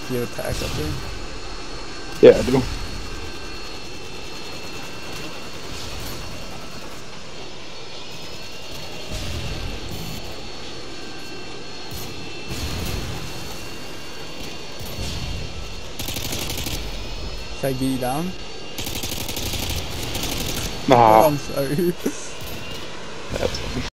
You have a pack up there? Yeah, I do. Should I get you down? Nah. Oh, I'm sorry. That's funny.